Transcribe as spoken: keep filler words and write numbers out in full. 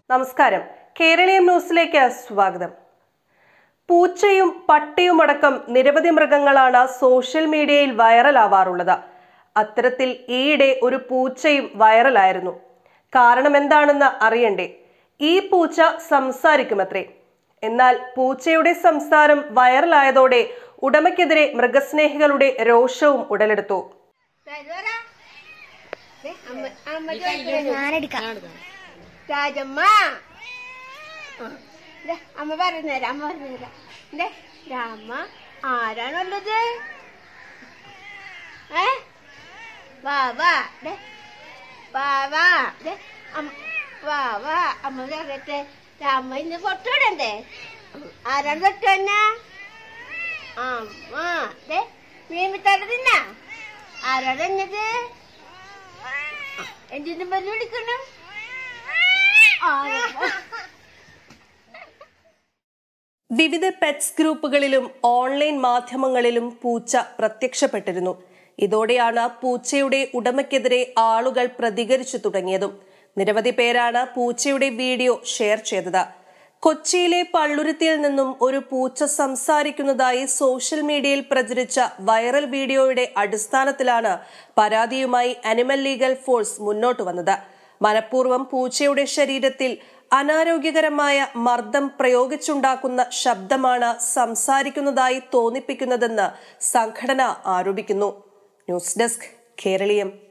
നമസ്കാരം. കേരളീയം ന്യൂസിലേക്ക് സ്വാഗതം. പൂച്ചയും പട്ടിയുമടക്കം നിരവധി മൃഗങ്ങളാണ് സോഷ്യൽ മീഡിയയിൽ വൈറലാവാറുള്ളത്. അത്തരത്തിൽ ഈയിടെ ഒരു പൂച്ചയും വൈറലായിരുന്നു. കാരണം എന്താണെന്ന് അറിയണ്ടേ? ഈ പൂച്ച സംസാരിക്കുമത്രേ. എന്നാൽ പൂച്ചയുടെ സംസാരം വൈറലായതോടെ ഉടമയ്ക്കെതിരെ മൃഗസ്നേഹികളുടെ രോഷവും ഉടലെടുത്തു. രാജമ്മ അമ്മ പറഞ്ഞുതരാം അമ്മ പറഞ്ഞുതരാം രാമ ആരാണുള്ളത്? ഏ വാവാ വാവാ വാവാ അമ്മ പറയട്ടെ. രാമ ഇന്ന് പൊട്ടോടണ്ടേ? ആരാണ് തൊട്ടന്നെ? അമ്മ മീമിത്തറ തിന്ന ആരാണ് തന്നത്? എന്തിനും പറഞ്ഞു വിളിക്കണം? വിവിധ പെറ്റ്സ് ഗ്രൂപ്പുകളിലും ഓൺലൈൻ മാധ്യമങ്ങളിലും പൂച്ച പ്രത്യക്ഷപ്പെട്ടിരുന്നു. ഇതോടെയാണ് പൂച്ചയുടെ ഉടമയ്ക്കെതിരെ ആളുകൾ പ്രതികരിച്ചു തുടങ്ങിയതും. നിരവധി പേരാണ് പൂച്ചയുടെ വീഡിയോ ഷെയർ ചെയ്തത്. കൊച്ചിയിലെ പള്ളുരുത്തിയിൽ നിന്നും ഒരു പൂച്ച സംസാരിക്കുന്നതായി സോഷ്യൽ മീഡിയയിൽ പ്രചരിച്ച വൈറൽ വീഡിയോയുടെ അടിസ്ഥാനത്തിലാണ് പരാതിയുമായി അനിമൽ ലീഗൽ ഫോഴ്സ് മുന്നോട്ട് വന്നത്. മനഃപൂർവ്വം പൂച്ചയുടെ ശരീരത്തിൽ അനാരോഗ്യകരമായ മർദ്ദം പ്രയോഗിച്ചുണ്ടാക്കുന്ന ശബ്ദമാണ് സംസാരിക്കുന്നതായി തോന്നിപ്പിക്കുന്നതെന്ന് സംഘടന ആരോപിക്കുന്നു. News desk Keraleeyam.